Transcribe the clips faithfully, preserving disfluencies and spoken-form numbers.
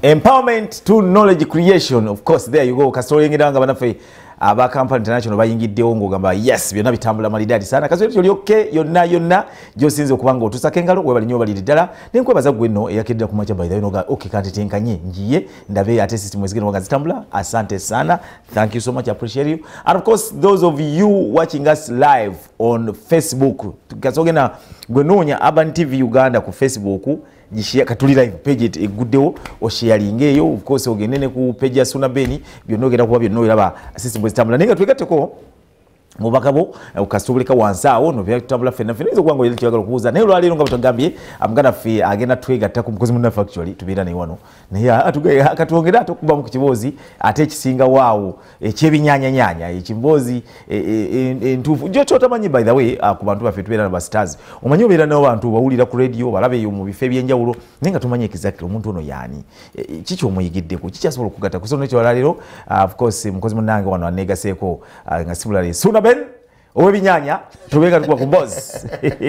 Empowerment to knowledge creation. Of course, there you go. Kastori ngiranga banafe aba Company International bayingiddewo ngogamba yes byonna bitambula malidadi sana. Kastori tuli okay yonna yonna gyosinze okubanga otusaka engalo we bali nyo bali ddala. Nenkwebaza gwe nno eyakedda ku macha by the way noga okay kati tenkanye njiye ndabe ate system ezigeno waga zitambula. Asante sana. Thank you so much. I appreciate you. And of course those of you watching us live on Facebook. Kasogena gwe nonya Urban T V Uganda ku Facebook. Jishia katuli live page it eguddewo o sharing eyo of course ogenene ku page ya Suna Beni byonogera kuba byonno iraba system bwezitambula ninga twegateko mubakabo ukasubulika wansawo no byatambula fena fena izo kwango ile kyagala kuuza nayo lwalero nga batagambye amgana fe agenda twegata ku mukozi munna factory tubira ne wano naye atuge akatuongera atokuba mu kibozi ate ekisinga waawo ekyebinyanya nyanya ekimbozi entufu jo chotamanyi by the way ku bantu bafe tubira na ba stars omanyi obera nabo bantu bawulira ku radio balabe yo mu bife byenjawulo nenga tumanyi exactly omuntu ono yani kicho muyigiddeko kichasobola kugata kusono ekyo lwalero of course mukozi munnange wano anegaseko nga sibulale Suna Ben owe binyanya tubega tukwa ku boss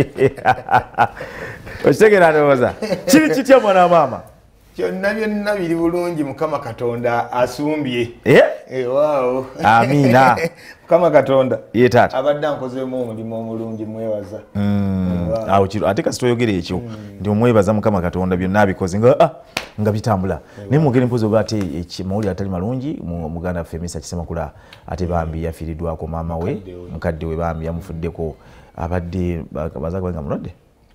oshtegera ndoza kiri kitya mwana mama kyonna byonna biri bulungi Mukama Katonda asumbye eh eh wow amina Mukama Katonda ye tata abadde ankozeemu omulimo omulungi mwebaza mm awo kiro ate kasito yogere ekyo ndi omwebaza Mukama Katonda byonna abikoze nga ah nga bitambula ne mugere mpozo bate ekimuli atali malungi muganda femisa kisema kula ate bambi yafiridwako mama we mukadde we bambi yamufuddeko abadde bazaka banga mulodde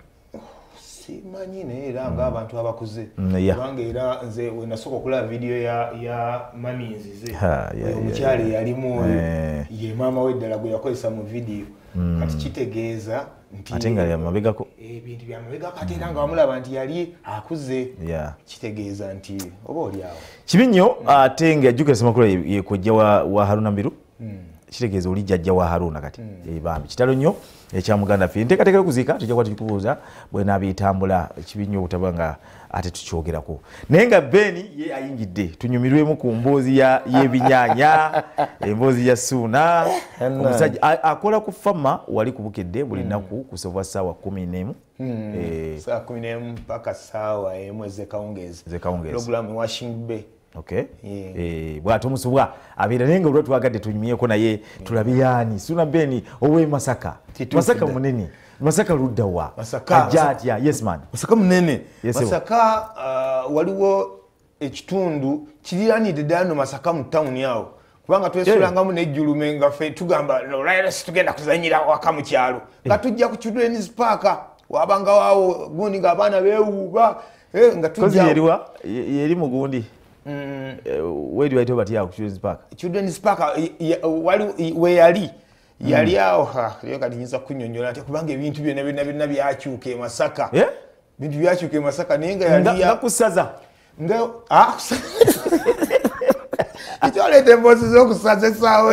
simanyi ne era nga abantu abakuze kubanga era nze we nasoko kula video ya ya maminzi ze omukyale yalimu ye mama we ddala gwe yakozesa mu video kati kitegeeza nti atenga ya mabegako ebintu bya mabegako ate era nga wamulaba nti yali akuze kitegeeza nti oba oli awo kibinyo atenga ajukira semakula ye kojja wa, wa Haruna Mbiru kitegeeza oli jjajja wa Haruna kati mm. bambi kitalo nnyo ekya muganda fe nteekateeka kuzika tujja kwati tukubuuza bwena bitambula kibinyo utabanga ate tukyogerako naye nga Beni ye ayingidde tunyumirwemu ku mboozi ya yebinyanya emboozi ya Suna omusajja akola ku fama wali kubukedde buli nnaku kusova ssaawa kumi n'emu saa kumi n'emu mpaka ssaawa emu ezekawungeezi ezekawungeezi program Washing Bay. Okay. Yeah. Eh bwato musubwa abira nenga ulwo twagadde tunyimiyeko naye tulabiyani Suna Beni owe Masaka Titu Masaka fida. Munene Masaka luddawa Masaka ajatya yes man Masaka munene yes, Masaka uh, waliwo ekitundu kiriranide dano Masaka mu town yawo kubanga twesulanga mu nejjulu menga fe tugamba olayira situgenda kuzanyira waka mu kyalo nga tujja ku Children's Park wabanga wawo gundi nga abana bewuba eh nga tujja yeriwa yeri mugundi Mm. Uh, where do I talk about here? Children's Park. Children's Park. Wali we yali yali awo ha lyo kati nyinza kunyonyola ate kubanga ebintu byonna byonna byonna byakyuke Masaka. Yeah? Bintu byakyuke Masaka nenga yali ya kusaza. Nga ah. Itolete mbozi zokusaza sawe.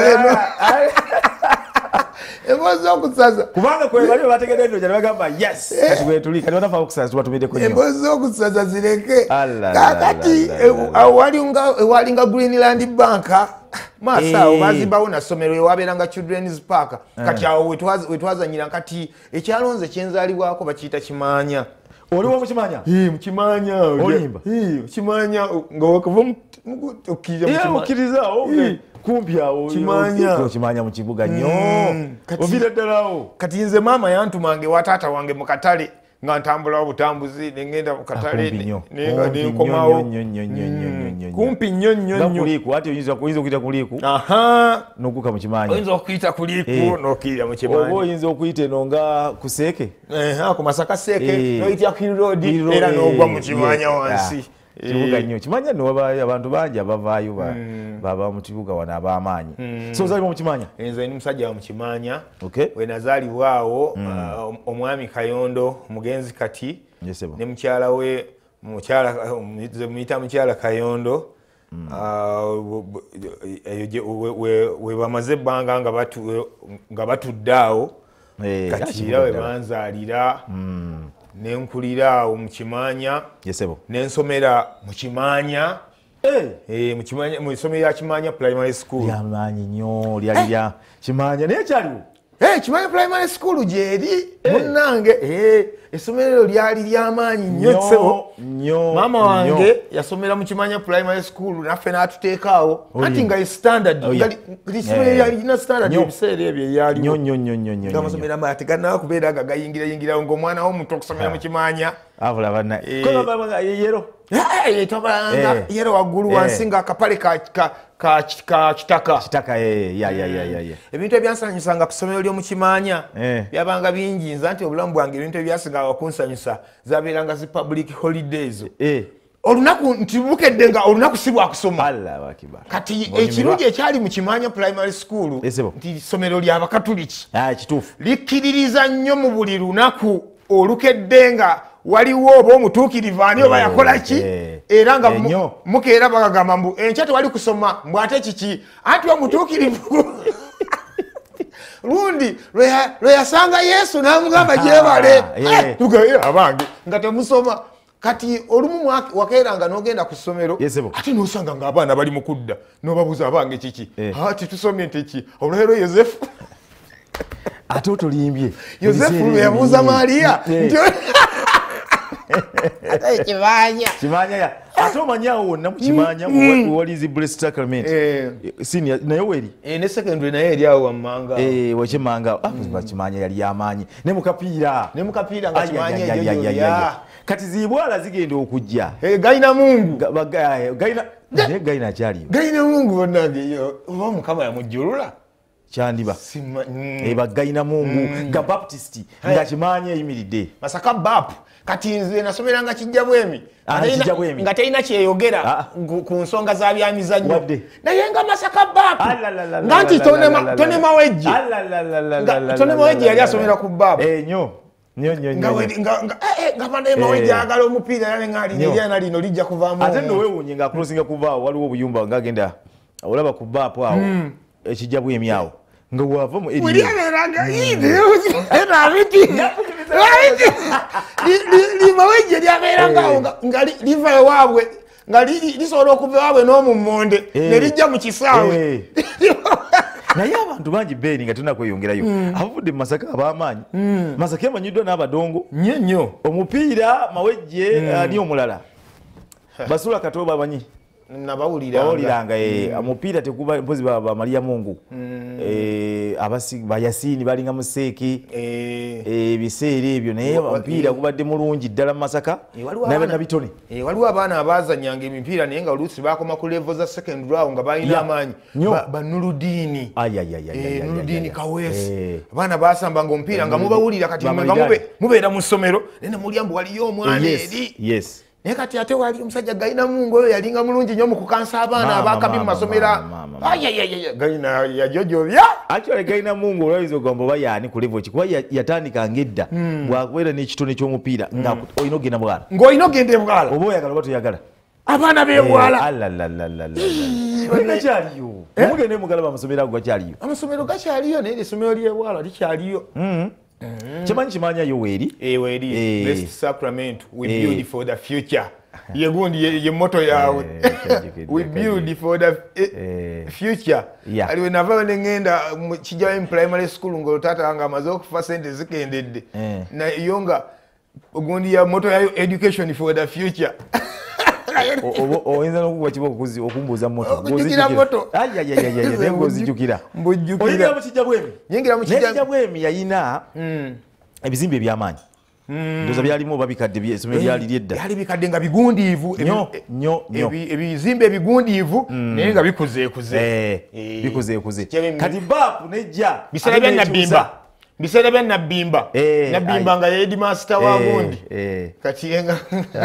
Embozi okusaza kubanga kwe bali bategedde ndo bagamba yes kati we tuli kati wanafa okusaza tubatumide ko nyo embozi okusaza zireke kakati awali nga wali nga Greenland Bank masa obazibawo na somero waberanga Children's Park kati awo wetwaza wetwaza nyira kati ekyalonze kyenzalibwako bakiyita Kimanya oli wo mukimanya eh mukimanya olimba eh kimanya nga wakavu okija mukimanya okiriza oge kumpi awo Kimanya Kimanya mu kibuga nnyo ovira ddalawo kati nze mama yantumange watata wange mu katale nga ntambula obutambuzi nengenda mu katale nenga nenkomawo kumpi nnyo nnyo nnyo kuliku ati oyinza kuyinza okuyita kuliku aha nokuka mu Kimanya oyinza okuyita kuliku nokirira mu Kimanya obo oyinza okuyita eno nga kuseke eh ha ku Masaka seke noyita Hill Road era nogwa mu Kimanya wansi kibuga nnyo Kimanya no wabayo abantu bangi abavaayo baba mu kibuga wana abamanyi so zali mu Kimanya enze ni musajja wa mu Kimanya okay we nazaliwaawo omwami Kayondo mugenzi kati ne mukyala we mukyala muyita mukyala Kayondo we bamaze ebbanga nga batu nga batuddeawo kati era we banzaalira nenkulira awo mu Kimanya yesebo nensomera mu Kimanya eh eh mu Kimanya mu isomero ya Kimanya Primary School yamanyi nnyo lyali lya Kimanya naye kyaliwo eh Kimanya Primary School jeri munnange eh essomero lyali ly'amaanyi nnyo ssebo. Maama wange yasomera mu Kimanya primary school naffe n'atuteekaawo anti nga standard essomero lyalina standard ebiseera ebyo ebyaliwo amasomero amalala tegannaba kubeera nga gayingirayingirawo ng'omwana w'omuntu okusomera mu Kimanya yero yero waggulu wansi nga akapale ka kitaka kitaka ya ya ya ya ebintu ebyansanyusanga ku ssomero ly'omu Kimanya byabanga bingi nza nti obulamu bwange ebintu ebyasinga okunsanyusa zabeeranga zi public holidays olunaku nti bukedde nga olunaku si bwakusoma kati ekirungi ekyali mu Kimanya primary school nti ssomero ly'Abakatuliki likkiririza nnyo mu buli lunaku olukedde nga waliwo oba omutuukirivu ani oba yakola ki era nga mukeera bagagamba mbu enkya tewali kusoma mbw ate kiki anti omutuukirivu lundi lwe yasanga Yesu n'amugamba gyebale abange nga temusoma kati olumu wakeeranga n'ogenda ku ssomero ate n'osanga ng'abaana bali mu kudda n'obabuuza abange kiki ati tusomye nti ki olwero Yosefu ate otolimbye Yosefu lwe yabuuza Mariya ate Kimanya Kimanya ya ate omanyawo wonna mu Kimanya walizi Blessed Sacrament senior naye weri ne secondary naye eri awo wammanga wekimanga Kimanya yali yamaanyi ne mukapiira ne mukapiira nga Kimanya ejo kati zibwala zigenda okujja gayina Mungu gayina gayina kyaliyo gayina Mungu bonnange oba Mukama yamujjulula kyandiba eba gayina Mungu nga Baptist nga Kimanya eyimiridde Masaka Bap kati nze nasomeranga kijja bwemi nga talina kyeyogera ku nsonga za byamizannyo naye nga Masaka Bap nga nti Tone Mawejje Tone Mawejje yali asomera ku Bap enyo nga bane Mawejje agala omupiira yale ngali nejana lino lijja kuvaamu ate no wewunye nga crossinga kuvaawo waliwo obuyumba nga agenda olaba ku Bap awo ekijja bwemi awo nga wava mu eri eranga ide era abiti li Mawejje lyabeeranga awo nga liva ewaabwe nga lisobola okuva ewaabwe n'omummonde ne lijja mu kisaawe naye abantu bangi beeni nga tunakweyongerayo abavudde mu Masaka ab'amaanyi Masaka emanyiddwa n'abadongo nnyo nnyo omupiira Mawejje ani omulala Basula Katoba amanyi nabawuliranga omupiira tekuba mpozi ba Maria Mungu abasi bayasini balinga museeki ebiseera ebyo naye omupiira gubadde mulungi ddala mu Masaka nabe na bitone waliwo abaana abazanyanga emipiira naye nga oluusi bakoma ku level za second round nga balina amaanyi Banuludiini Nuludiini Kaweesi abaana basambanga omupiira nga mubawulira kati nga mubeera mu ssomero naye ne mulya mbu waliyo omwana eri naye kati ate wali omusajja gayina Mungu oyo yalinga mulungi nnyo mu kukansa abaana abakabi mu masomero gayina yajojobya actually gayina Mungu olwayiza ogamba oba yaani ku level ki kuba yatandikanga edda bwakubeera n'ekitone ky'omupiira nga olina ogenda bwala ng'olina ogenda ebwala oba oyagala oba toyagala abaana b'ebwala kyaliyo omugende mugala bamasomero ago gakyaliyo amasomero gakyaliyo naye essomero ly'ebwala likyaliyo Kimanyi Kimanya yo weri eweri Blessed Sacrament we build for the future yegundi ye moto yawe we build for the future aliwe nava nengenda kijja in primary school ngolo tata anga amaze okufa sente zikendedde na yonga ogundi ya moto yayo education for the future oyinza n'okuwa kiba okuzi okumbuuza moto okujjukira moto naye ng'ozijjukira mbujjukira mu kijja bwemi nyingira mu kijja bwemi yayina ebizimbe eby'amaanyi ndoza byalimu oba bikadde essomero lyali lyedda byali bikadde nga bigundiivu ebizimbe ebigundiivu naye nga bikuzeekuze bikuzeekuze kati Bap nejja biseera bya Nabbimba biseera bya Nabbimba Nabbimba nga ye headmaster wa gundi kati yenga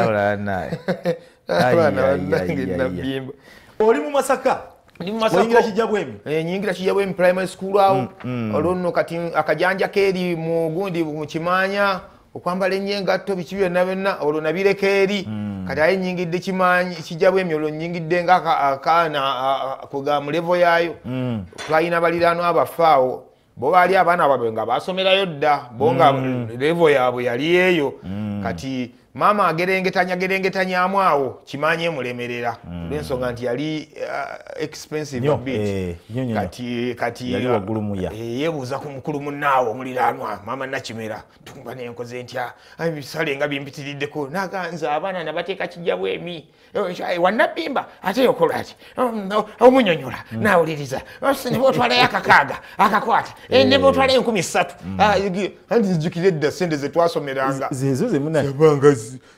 oli mu Masaka oyingira kijja bwemi nyingira kijja bwemi primary school awo olwo nno kati akajanja keeri mu gundi mu Kimanya okwambala ennyengatto biki byonna byonna olwo nabireka eri kati aye nyingidde Kimanyi kijja bwemi olwo nyingidde ngaakaana kuga mu level yaayo twalina baliraanwa abafaawo bo baali abaana baabwe nga basomerayo dda bo nga level yaabwe yali eyo kati mama agerengetanya gerengetanyamu awo kimanye mulemerera lwensonga nti yali uh, expensive Nyo, a bit eh, nyo, nyo, kati kati yali waggulu muya. eh, yebuuza ku mukulu munaawo omuliranwa mama Nakimera tumba nenkoze ntya ebisale nga bimpitiriddeko naganza abaana nabateeka kijja bwemi wannabimba ate yokola ati omunyonyola nawuliriza ne botwalayo akakaaga akakwata ne botwalayo enkumi ssatu anti zijjukira edda sente ze twasomeranga zezo zemuna yabanga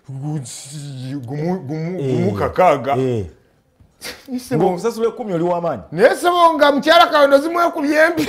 gumu kakaaga ng'omusasula ekkumi oli w'amaanyi naye sebo nga mukyala kawe zimwekubye embi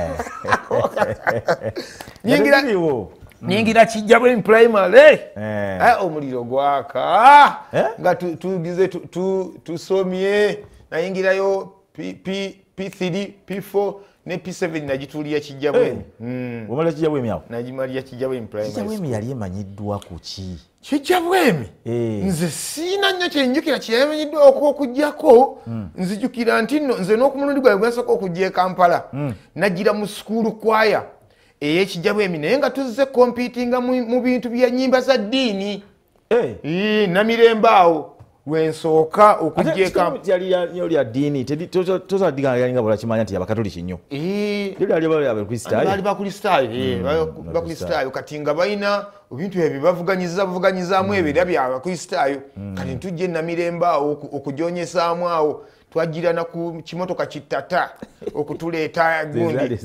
nyingira nyingira kijja bwe primary omuliro gwaka nga tugize tusomye nayingirayo P three P four ne P seven nagituulira kijja bwemi omala kijja bwemi awo nagimalira kijja bwemi primary kijja bwemi yali emanyiddwa ku ki kijja bwemi nze siina nnyo kyenjukira kyemanyiddwa okujjako nzijukira nti nno nze n'okumulundi gwawe gwensooka okujja e Kampala nagira mu sukulu kwaya ey'ekijja bwemi naye nga tuzze kompitinga mu bintu bya nnyimba za ddiini namirembe awo lwensooka okujja e Kampala yali ya ddiini tozadigana yalinga bulakimanya nti abakatoliki nnyo bali bakristaayo bakristaayo kati nga balina ebintu ebyo bavuganyiza buvuganyizaamu ebyo era byabakristaayo kati ntujja namirembe awo okujonyesaamu awo twajirana ku kimotoka kitata okutuleeta gundi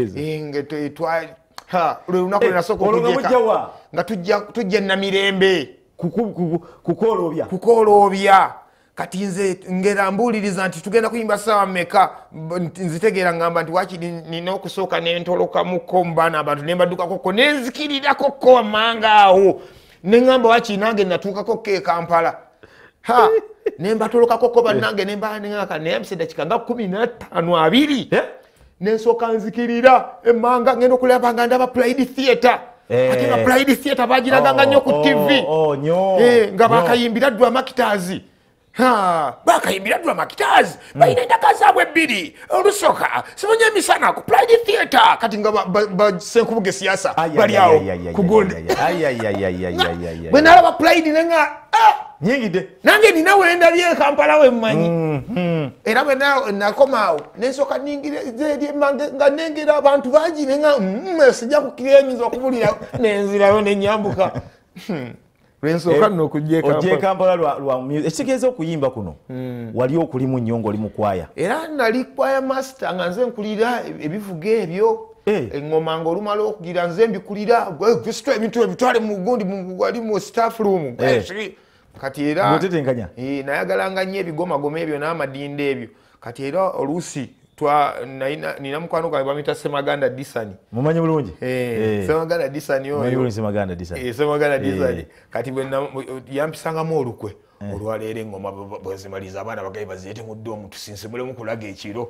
lunaku lwenasooka okujja nga tujja namirembe kukoolobya kukoolobya kati nze ngera mbuuliriza nti tugenda kuyimba ssaawa mmeka nzitegeera ngamba nti wakiri nina okusooka nentolokamukko mu baana abantu ne mbaddukakokko nenzikirirako wammanga awo ne ŋŋamba wakiri nange natuukakokko e Kampala ha ne mbatolokakokko bannange ne mbaanengaka naye biseddakika nga kumi na ttaano abiri nensooka nzikirira emmanga ngenda okulaba nga ndaba Pride Theatre ate nga Pride Theatre bagiraganga nnyo ku T V nga bakayimbira Drama Actors bakayimbira Drama Actors balina endaka zaabwe ebbiri olusooka simanyi emisana ku Pride Theatre kati nga basenkubuga siasa bali awo ku gundi bwe nalaba Pride nenga nyingide nange nina wendabye e Kampala we mmanyi era bwe nakomaawo nensooka nga nengera abantu bangi nenga sijja kukkira enyinza okubulira nenzirayo nenyambuka lwensooka nno okujja e Kampala ekitegeeza okuyimba kuno wali okulimu nnyo ng'oli mu kwaya era nali kwaya master nga nze nkulira ebivuga ebyo eŋŋoma nga olumala okugira nze mbikulira ebintu ebitwale mu gundi wali mu staff room kati era nayagalanga nnyo ebigomagoma ebyo n'amadinda ebyo kati era oluusi nina mukwano gwange bamuyita Semaganda Disani mumanyi bulungi Semaganda Disani oyo Semaganda Disani Semaganda Disani kati yampisangamu olukwe olwaleero eŋŋoma bwezimaliza abaana bagaye bazeete mu ddoomu tusinsimulemu kulaga ekiro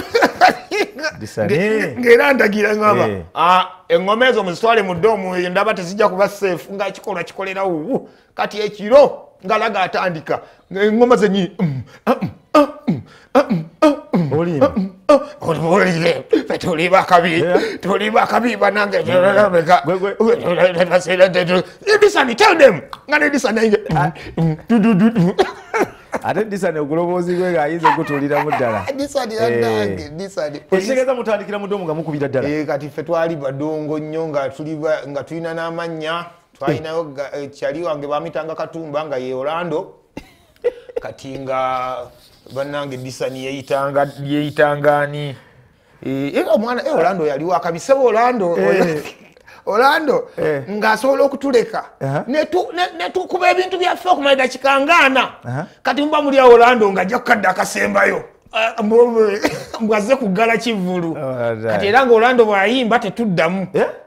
ng'era ndagira ngamba eŋŋoma ezo muzitwale mu ddoomu eyo ndaba tezijja kuba seefu nga kikolwa kikolera wuwu kati ekiro ngalaga atandika eŋŋoma zenyi olire tuli bakabi tuli bakabi banange Disani tell them ngane Disani ate Disani oguloboozi gwe ng'ayinza okutulira mu ddala Disani yanange Disani ekitegeeza mutandikira mu ddoomu nga mukubira ddala kati ffe twali badongo nnyo nga tulina n'amannya twalinayo kyali wange bamitanga Katumba nga ye Orlando kati nga bannange Disani yeyitanga yeyitangani eh omwana eh Orlando yali wakabise Orlando Orlando ng'asobola okutuleka ne tukuba ebintu byaffe okumala kikangana kati mba muli Orlando ng'ajja kukadda akasembayo mbwaze kugala kivulu kati era nga Orlando bw'ayimba tetuddamu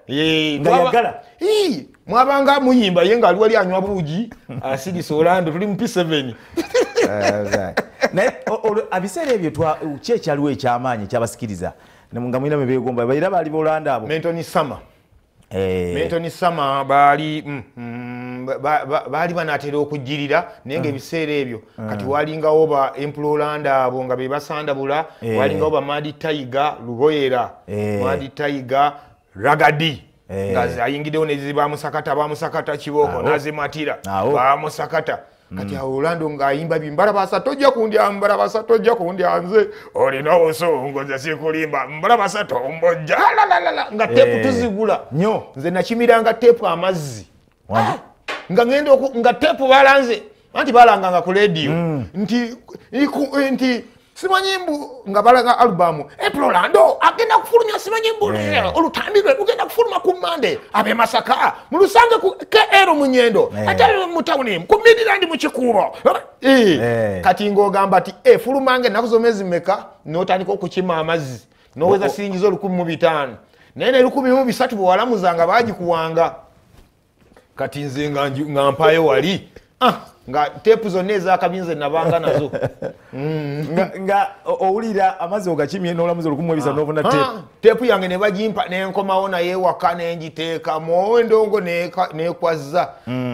mwabanga muyimba ye nga ali wali anywa buugi asidisa Orlando tuli mu P seven naye abiseera ebyo ki ekyaliwo ekyamaanyi kyabasikiriza nga mulina mebegomba era baali Orlando abo Mentoni Sama Mentoni Sama baali baali banaatera okujjirira naye nga ebiseera ebyo kati walingawo ba Emperor Orlando abo nga be basandabula walingawo ba Madi Tiger Luboyera Madi Tiger Ragadi Eh. Ngazi ayingiddewo ne bamusakata bamusakata kiboko nazimatira bamusakata kati awo Orlando ng'ayimba bimbalabasa tojja kundya mbalabasa tojja kundya nze olina obusongo nze sikulimba mbalabasa tombojja lalalala nga tepu tuzigula nnyo nze nakimiranga tepu amazzi nga ngenda nga tepu balanze anti balanganga ku radio nti nti simanyi mbu nga balaga albumu Orlando agenda kufulumya simanyi mbu olutambi lwe lugenda kufuluma ku Mande abe Masaka mu Lusange ku K R Munyendo ate mu tawuni ku Midland mu Kikuubo kati ng'ogamba ati e fulumange naku zomezi meka n'otandika okukima amazzi n'oweza siringizo lukumi mu bitaano naye ne lukumi mu bisatu bwe walamuzanga baagikuwanga kati nze nga mpayo wali ah nga tepu zonna ezakabinze nabanga nazo nga nga owulira amazzi ogakimye n'olamuza olukumi mu bisatu n'obona tepu tepu yange ne bagimpa n'enkomawo naye ewaka n'engiteeka mu endongo n'ekwazza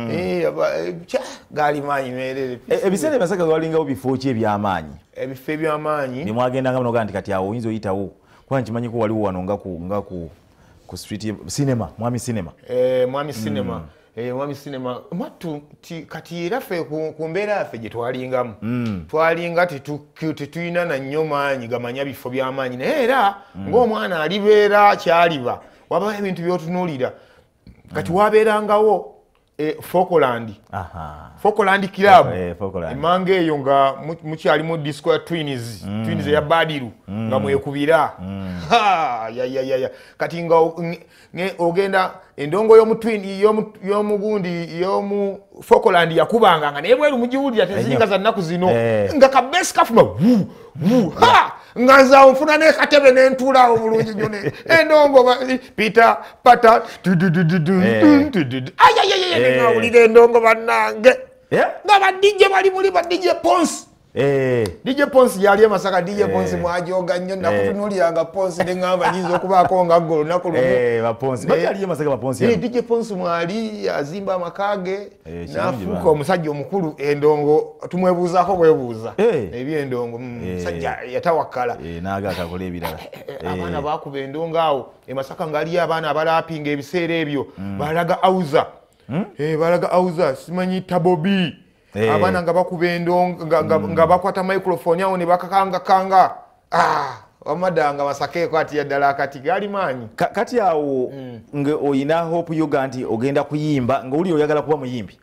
gaali maanyi meerere ebiseera emasaka walingawo bifo ki eby'amaanyi ebifo eby'amaanyi ne mwagendanga munoga nti kati awo oyinza oyitawo kuba nkimanyiko waliwo wano nga ku nga ku ku street cinema mwami cinema eh mwami cinema Eh mwami cinema matu kati erafe ku mbeera yaffe gye twalingamu twalinga tetuyina na nnyo maanyi gamanya bifo by'amaanyi naye era ng'omwana alibeera kyaliba wabawo ebintu by'otunuulira kati wabeerangawo Falkland Falkland Club emanga eyo nga mukyali mu disco ya Twins Twins ya Badiru nga mwekubira kati nga ogenda endongo y'omu Twin y'omugundi y'omu Falkland yakubanga nga naye bweru mugiwulira tezinga za nnaku zino nga kabesi kafuma nga nzaawo nfuna n'ekatebe n'entuulaawo bulungi nnyo endongo Peter Pata ngawulira endongo bannange nga badijje bali muli badijje Ponsi D J Ponsi yali Masaka D J Ponsi mwajoga nnyo nakutunuuliranga Ponsi ne ngamba nyinza okubaako nga ggolo lunaku lumu D J Ponsi mwali azimba amakage nafuuka omusajja omukulu endongo tumwebuuzaako bwebuuza ebyendongo musajja yatawakkala n'agaakakola ebirala abaana baakuba endongo awo e Masaka ngaliyo abaana abalaapinga ebiseera ebyo balaga auza balaga auza simanyi tabobi abana nga bakuba endongo nga bakwata microphone awo ne bakakanga kanga ah omadanga Masaka ati yaddala akati gali maanyi kati awo nge oyina hope yoga nti ogenda kuyimba nga uli oyagala kuba muyimbi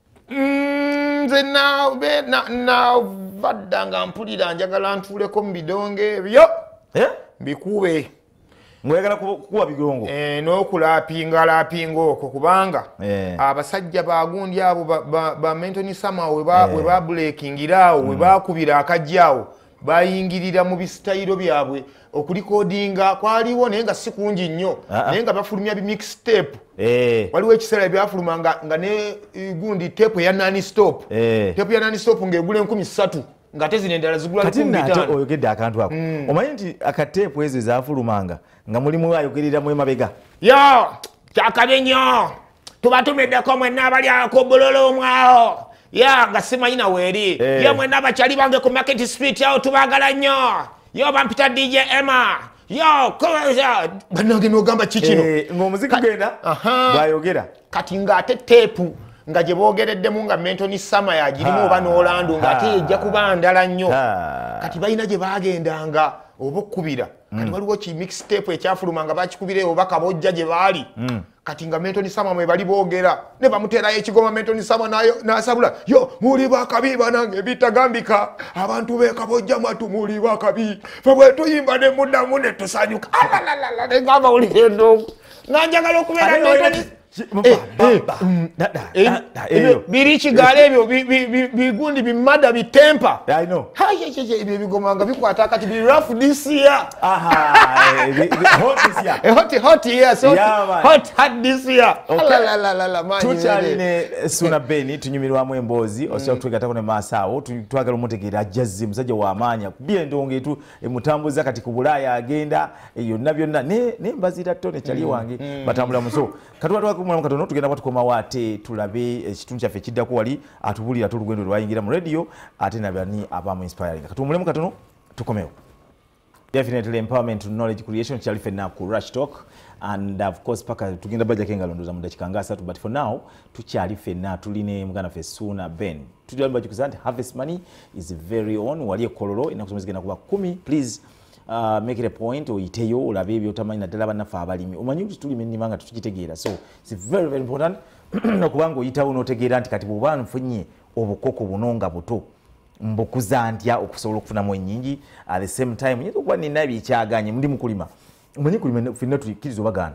nze na na vaddanga mpulira njagala ntuuleko mu bidonge ebyo mbikube mwegala kuwa bigongo eh n'okulaapinga laapinga okwo kubanga abasajja bagundi abo ba Mentoni Sama we ba we ba breakingirawo we bakubira akajjawo bayingirira mu bisitayiro byabwe okulikodinga kwaliwo naye nga si kungi nnyo naye nga bafulumya bi mixtape waliwo ekiseera byafuluma nga ne gundi tape ya nani stop tape ya nani stop ng'egula enkumi ssatu nga tezinendala zigula kati nate oyogedde akantu ako omanyi nti akateepu ezo ezafulumanga nga mulimu ayogerera mu emabega yo kyakabe nnyo tuba tumiddeko mwenna abali ako bulolo omwawo ya nga simanyi nawe eri yo mwenna abakyali bange ku Market Street awo tubaagala nnyo yo bampita D J Emma yo koza bannange n'ogamba kikino ng'omuziki genda bwayogera kati ng'ate teepu nga gye boogereddemu nga Mentoni Sama yagirimu oba n'Orlando ng'ate ejja kuba ndala nnyo kati balina gye baagendanga oba okkubira kati waliwo ki mixtape ekyafuluma nga bakikubira oba kabojja gye baali kati nga Mentoni Sama mwe bali boogera ne bamuteerayo ekigoma Mentoni Sama nayo n'asabula yo muli bakabi banange bitagambika abantu be kabojja mwatu muli bakabi fe bwe tuyimba ne muddamu ne tusanyuka alalala ne ngamba uli endongo nanjagala okubeera Mentoni biri kigaala ebyo bigundi bimada bitempa ebyo bigomanga bikwata kati bi rough this year tukyaline Suna Beni tunyumirwamu emboozi osobola kutwegatako ne maaso awo twagala omutegeera ajjazzi musajja w'amaanyi akubye endongo etu emutambuza kati ku Bulaaya agenda yonna byonna nembazira ttone kyali wange batambula muso katwatwakumulamu katono tugenda batukomawo ate tulabe ekitundu kyaffe kiddako wali atubulira tulugendo lwayingira mu radio ate nabani abamu inspiring katumuulemu katono tukomewo definitely empowerment knowledge creation kyali fenna ku Rush Talk and of course paka tugenda baja kenga londoza mu dakika nga asatu, but for now tukyali fenna tuline mugana fe Suna Ben tudyamba kikuzanti Harvest Money is very on wali ekololo inakusomezegena kuba kumi. Please uh, make it a point oyiteyo olabe ebyo tamanyi naddala bannafe abalimi omanyi kuti tulime nnimanga tukitegeera, so it's very very important okubanga oyitawo n'otegeera nti kati bw'oba nfunye obukoko buno nga buto mbukuza ntya okusobola okufunamu ennyingi at the same time nyinza okuba nina ebyekyaganye mundi mukulima omanyi kulima ffenna tukkiriza obagaana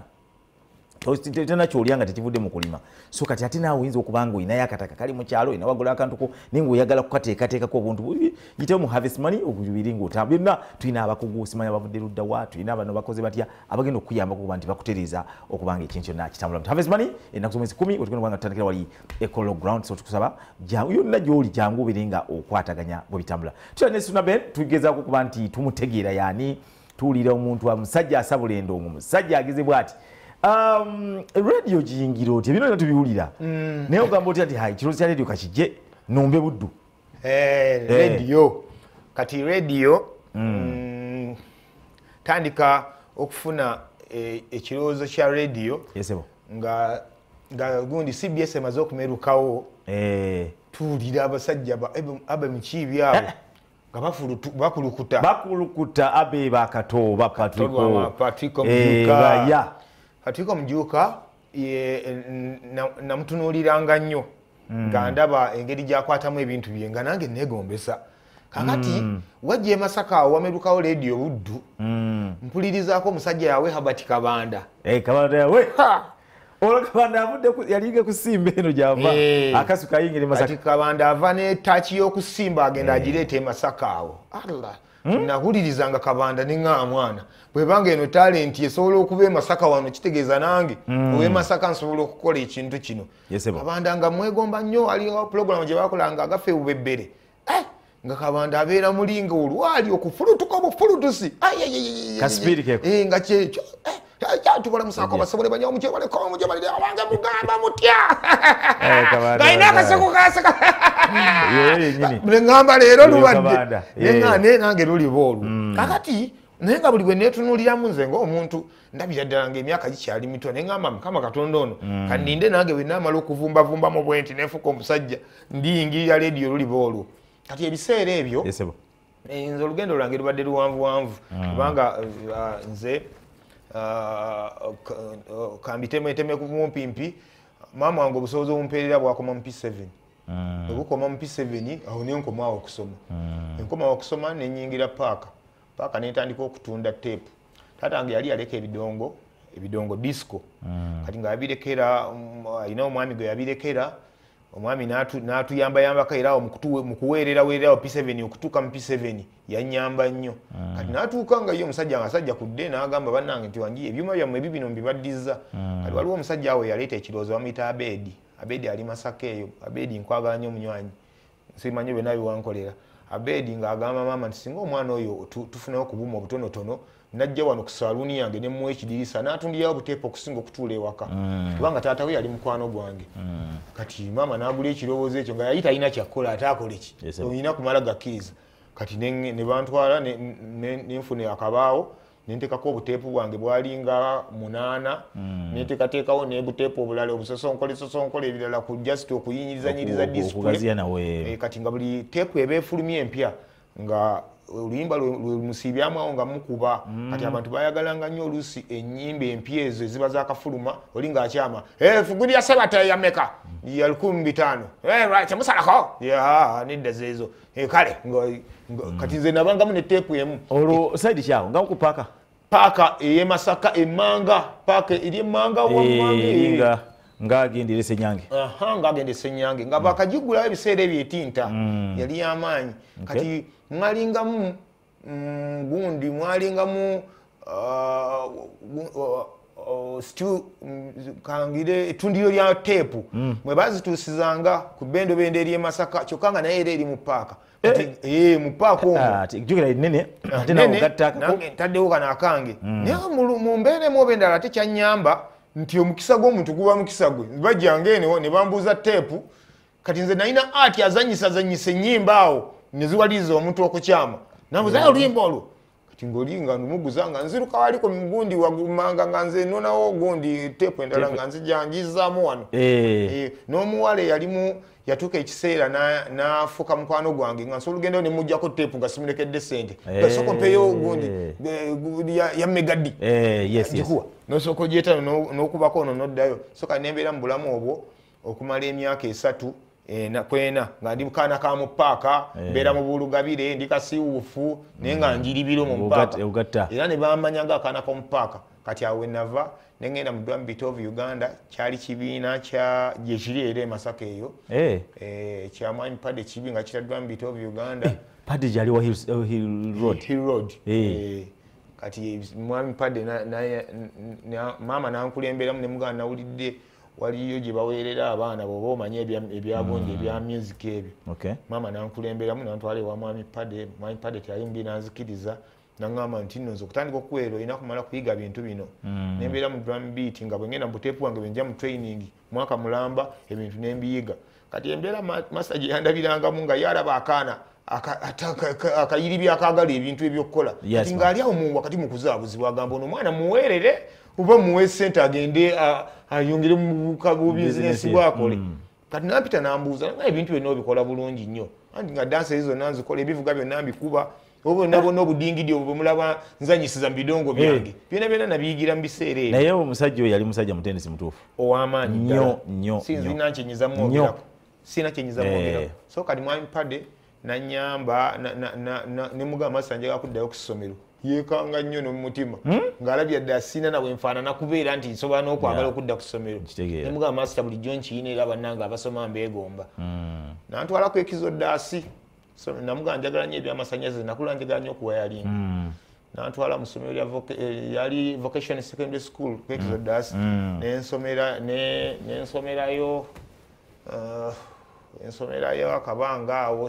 tena kyolyanga tekivudde mu kulima, so kati ate naawe oyinza okubanga oyinayo akataka kali mu kyalo oyina wagula akantuko naye ngaoyagala kukateekateekako obuntu bubi yitewo mu Harvest Money okubiri ngaotamba. Byonna tulina abakugu simanyi abavudde ludda wa, tulina abano bakoze batya abagenda okuyambako kuba nti bakutereeza okubanga ekintu kyonna kitambula. Harvest Money ennaku z'omwezi kumi otugenda kubanga tutandikira wali Ecolo Ground, so tukusaba jangu yonna gy'oli jangu obere nga okwataganya bwe bitambula. Tutya ne Suna Ben tugezaako okuba nti tumutegeera yaani tuwulira omuntu wa musajja asabula endongo, musajja ageze bw'ati Um, radio jingiro oti bino tubiwulira mm. Naye ogamba oti ati hai kirozi kya radio kakijje nombe buddu eh, radio eh. Kati radio mm. Mm, tandika okufuna eh, ekirowoozo kya radio yesebo nga nga gundi C B S emaze okumerukawo eh. Tuwulira abasajja abe mukiibi abo nga bakulukuta bakulukuta abe bakato bapatriko Patrico Mjuka eh, Patrico Mjuka namutunuuliranga nnyo nga ndaba engeri gyakwatamu ebintu bye nga nange neegombesa kakati mm. wajja e Masaka awo wamerukawo radio Buddu mm. mpulirizaako omusajja yawe Habati Kabanda hey, Kabanda yawe olwo Kabanda avudde yalinga kusimba eno gyava hey. Akasu kayingire Masaka kati Kabanda ava ne tachi y'okusimba agenda hey. Agireete e Masaka awo Allah hmm? Nahulirizanga Kabanda ninga mwana bwebanga eno talent esobola okuba e Masaka wano kitegeeza nange mm. owe Masaka nsobola okukola ekintu kino yesebo Kabanda nga mwegomba nnyo aliwo program gye bakolanga agafe ubebbere eh nga Kabanda abeera mulinga olwali okufulutuka obufulutusi kasipiri keko eh nga kyekyo eh tukola musako basobole banya omuje bale ko omuje bale abange mugamba mutya eh Kabanda gaina kaseko kaseka ye nyini ngamba leero luwadde nengane nange luli bolu kakati nenga buli bwe netunuuliramu nze ng'omuntu ndabira ddala ng'emyaka gikyali mito ne ngamba Mukama Katonda ono mm. kaninde nange bwe naamala okuvumbavumba mu bwenti neefuka omusajja ndiyingirira leediyo luliba olwo kati ebiseera ebyo yesebo nze olugendo lwange lubadde luwanvuwanvu kubanga uh, nze uh, kambitemeteme mumpimpi maama wange obusobozi obumpeerera bwakoma mu P seven obukoma mu P seven awo ne nkomaawo okusoma enkomaawo okusoma nenyingira paaka paka netandika okutunda tape taata wange yali yaleka ebidongo ebidongo disco mm. kati nga yabirekera ayina um, omwami gwe yabirekera omwami n'atuyamba yamba kairawo mukuweerera weererawo P seven okutuuka mu P seven yanyamba nnyo mm. kati n'atuuka nga ye omusajja nga asajja kudde n'agamba bannange nti wangi ebyuma byammwe ebibino mbibaddiza mm. kati waliwo omusajja awo yaleeta ekirowoozo bamuyita Abedi Abedi ali Masaka eyo Abedi nkwagala nnyo munywanyi simanyi bwe nabiwankolera Abedi nga agamba mama nti singa omwana oyo tufunewo kubuuma obutonotono najja wano ku saluuni yange ne muwa ekidirisa n'atundirawo buteepa okusinga okutuula ewaka kubanga mm. taata we yali mukwano gwange mm. kati mama n'agula ekirowoozo ekyo nga yali talina kyakkola ate akole ki yes, olina kumala gakkiriza kati ne, ne bantwala nenfune akabaawo nentekako obuteepu bwange bwalinga munaana mm. netekateekawo nebuteepu obulala obusosonkole sosonkole ebirala ku just okuyinyirizanyiriza display e, kati nga buli teepu eba efulumya empya nga oluyimba lwemusiibyamu awo nga mukuba mm. kati abantu bayagalanga nnyo oluusi ennyimba empya ezo eziba zakafuluma oli ngaakyama hey, fuguli ya sebata yameka mm. ya lukumi bitaano hey, right, musalako ya nidda zezo hey, kale nga, nga, mm. kati nze nabangamu ne teepu emu olwo saidi kyawo nga mukupaka paka eye Masaka emanga paka eri emanga wamwange nga ngagendere Senyange aha ngagende Senyange nga bakajigula ebiseera ebyetinta mm. yali yamanyi okay. kati mwalingamu mm, gundi mwalingamu uh, uh, uh, stu mm, kangire etundiro lya tepu mm. mwe bazituusizanga ku bendo bende eri Masaka kyokanga naye eri mu paka kati eh mu paka omwo jukira nene ate nawo gattaka nange ntaddewo kana akange naye mu mbeere mu bendala ate kyanyamba nti omukisa gw'omuntu guba mukisa gwe bajjange eno ne bambuuza teepu kati nze nalina ati azanyisa zanyisa ennyimba awo ne ziwaliriza omuntu okukyama nambuza oluyimba olwo tingolinga numuguza nga nziruka waliko mugundi wagumanga nga nze nonawo gundi tepu endala nga nzijangizamu wano eh n'omuwale yalimu yatuka ekiseera na nafuka mukwano gwange nga nsobola genda ne mujjako tepu nga simulekedde sente gasoko peyo gundi ya megadi eh yes yes nosoko jeta n'okubako ono noddayo soka nembeera mu bulamu obwo okumala emyaka esatu e na kwena nga ndi mukana ka mu paaka mbeera mu bulugabire ndi kasiwufu naye nga njiribiro mu paaka era ne bamanyanga akana ko mu paaka kati awe nava nengenda mu Dwambit of Uganda kyali kibiina kya jeshirere Masaka eyo eh eh kya Mwami Padde kibi nga kira Dwambit of Uganda Padde jali wa Hill, Hill Road Hill Road eh kati Mwami Padde na, na, na mama nankulembera mu ne mugana nawulidde waliyo gye baweerera abaana boba omanye ebyabonje ebya music ebyo okay mama nankulemberamu nantwale wa Mwami Padde Mwami Padde tayimbi nanzikiriza nangamba nti nno okutandika okuweero olina kumala kuyiga bintu bino mm. nembeera mu drum beat nga bwe ngenda mu buteepu wange benja mu training mwaka mulamba ebintu nembiyiga kati embeera master gye yandabirangamu nga yaraba akaana akayiri byakagala ebintu ebyokukola yes, kati ngaali awo wakati mu kuzaabuzibwa agamba ono omwana muweerere oba muwe sente agende ayongere mu business bwakole mm. kati nampita nambuuza nga ebintu byonna obikola bulungi nnyo anti nga dansi ezo nanzikola ebivuga byonna mbikuba obo nabo n'obudingidi obwo mulaba nzanyisiza mu bidongo byange byonna byonna nabiyigira mu biseera ebyo naye omusajja oyo yali musajja mutendesi mutuufu ow'amaanyi nnyo nnyo sinzina kyenyiza mwogerako sina kyenyiza mwogerako so kati Mwami Padde nanyamba ne mugamba Master njagala kuddayo ku ssomero yeekanga nnyo n'omutima ng'alabye dda sina nawe nfaanana kubeera nti nsobola n'okwagala okudda ku ssomero ne mugamba Master bulijjo nkiina era bannange abasoma mbeegomba nantwalako ekizodaasi so namugamba njagala nnyo ebyamasannyalaze nakula njagala nnyo okuwayalinga nantwala mu ssomero lya yali vocation secondary school kwekizodaasi nensomera nensomerayo ensomerayo akabanga awo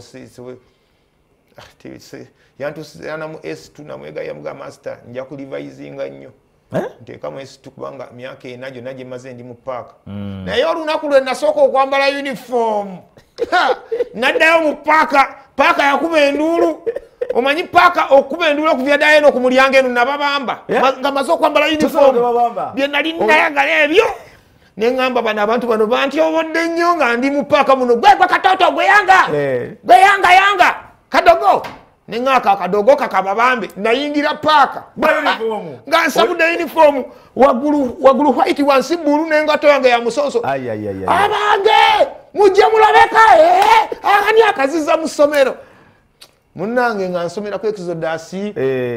yantusana mu S two namwega yamugamba Master nja kulivayizinga nnyo nteekamu S two kubanga myaka ena gyonna gye maze ndi mu paaka naye olunaku lwe nasooka okwambala uniform naddayo mu paaka paaka yakuba enduulu omanyi paaka okuba enduulu okuvya ddayo eno ku mulyango eno nababamba nga maze okwambala uniform bye nali nayagala ebyo neŋŋamba bano abantu bano bantyobodde nnyo nga ndi mu paaka muno gwegwe katooto gweyanga gweyanga yanga kadogo neŋŋaaka akadogo kakababambe nayingira paaka nga nsabudde uniform waggulu white wansi bbulu n'engato yange ya musonso abange mujje mulabeka ani akaziza mu ssomero munnange nga nsomerako ekizodaasi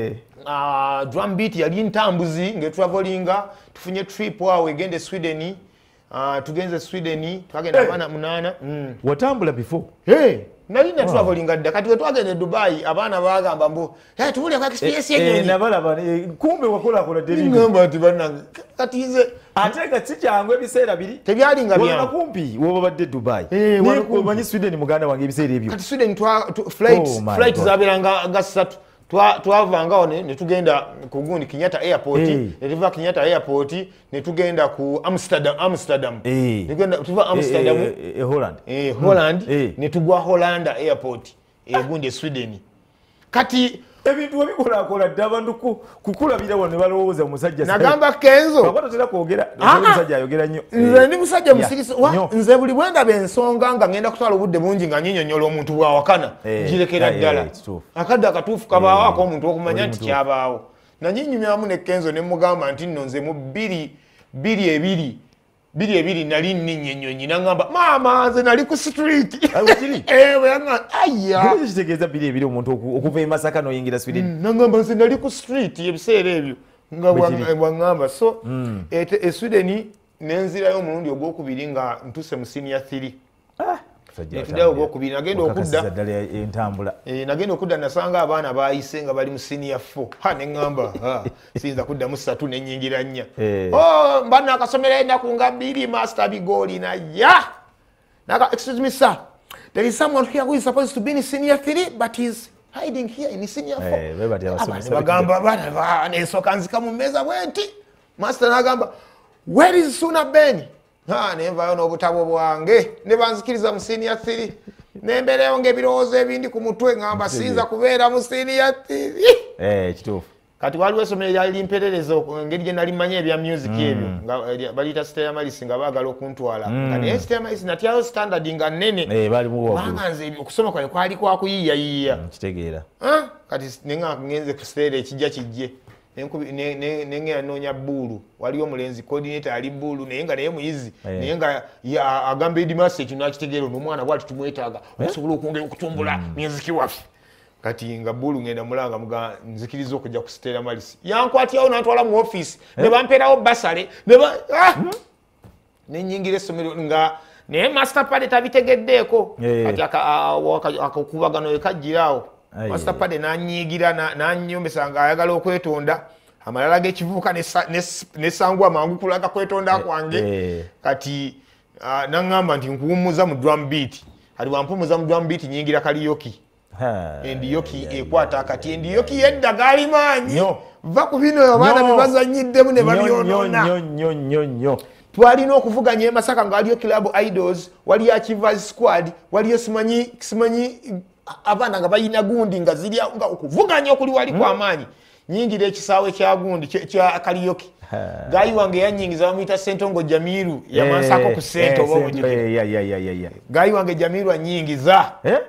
drum beat yali ntambuzi ngetraveringa tufunye trip awo egende Sweden tugenze Sweden twagenda abaana munaana watambula before nali na travelinga dda kati twagenda e Dubai abaana bagamba mbu eh tubule kwa experience yenyewe eh nabalaba kumbe wakola kola David ngamba ati bannange kati nze ateka sicyangu ebiseera biri tebyali nga byangu wona kumpi woba badde Dubai ne kumanyi Sweden muganda wange ebiseera ebyo kati Sweden twa flights flights zabiranga gasatu twa twavanga one ne tugenda ku gundi Kenyatta airport ne tuva Kenyatta airport ne tugenda ku Amsterdam Amsterdam ne tugenda tuva Amsterdam e Holland eh Holland ne tugwa Holland airport e gundi Sweden kati ebintu wabikola akola dda abantu kukulabira wano ne balowooza omusajja nagamba Kenzo bakwata tera kwogera omusajja ayogera nnyo nze ndi musajja musirisi nze buli bwenda bensonga nga ngenda kutwala obudde bungi nga nyinyonyola omuntu bwawakana ngirekera ddala akadde akatuufu kabaawo ak'omuntu okumanya nti kyabaawo nanyinyumyamu ne Kenzo ne mugamba nti nno nze mu bbiri bbiri ebiri biri ebiri nali nninnyonnyonyi nangamba maama nze nali ku street ewe yanga aya kitegeeza biri ebiri omuntu okuva e Masaka n'oyingira Sweden nangamba nze nali ku street ebiseera ebyo nga bwangamba so e Sweden nenzirayo omulundi ogwokubiri nga ntuse mu senior three Netuddayo ogwokubiri nagenda okudda entambula nagenda okudda nasanga abaana bayise nga bali mu senior four ha neŋŋamba siyinza kuddamu ssatu nenyingira nnya mba nakasomera ennaku nga bbiri Master Bigoli naya naga excuse me sir there is someone here who is supposed to be in senior three but he's hiding here in senior four bagamba bana nesooka nzika mu mmeeza bwenti Master nagamba where is Suna Ben ha nenvayo n'obutabo bwange ne banzikiriza mu senior three nembereyo ng'ebirowoozo ebindi ku mutwe ngamba sinza kubeera mu senior T V. Eh, kituufu. Kati waliwo essomero lyali limperereza engeri gye nali mmanyi ebya music ebyo nga baliyita Stella Malisi nga baagala okuntwala nga naye Stella Malisi natyayo standard nga nnene kubanga nze okusoma kwange kwali kwakuyiiyayiiya kitegeera kati nenga ngenze ku stage ekijja kijje nengera noonya bbuulu waliwo omulenzi coordinator ali bbuulu naye nga naye muyizi naye nga agamba edimasi ekyo nakitegeera n'omwana bwati tumwetaaga okusobola okwongera okutumbula music waffe kati nga bulu ngenda mulanga muga nzikiriza okujja ku Stella Malisi yankwatyawo nantwala mu office ne bampeerawo basale ne ba nenyingira essomero nga naye master pad tabitegeddeeko kati akakubagano ekajjiraawo master pad nanyigira nanyombesa nga ayagala okwetonda amalala g'ekivuuka nesangwa mangu kulaga kwetonda kwange kati naŋŋamba nti nkuwummuza mu drum beat ali wampumuza mu drum beat nyingira kaliyoki endiyoki ekwata akati endiyoki yedda gaali maanyi va ku bino abaana bye bazanyiddemu ne babyonoona twalina okuvuganya e Masaka nga waliyo Club Idols waliyo Achievers Squad waliyo simanyi simanyi abaana nga bayina gundi nga ziri nga okuvuganya okuli wali kw'amaanyi nyingira ekisaawe kya gundi kya kaliyoki gayi wange yanyingiza bamuyita Sentongo Jamiru yamansako ku sente oba obujjukira gayi wange Jamiru anyingiza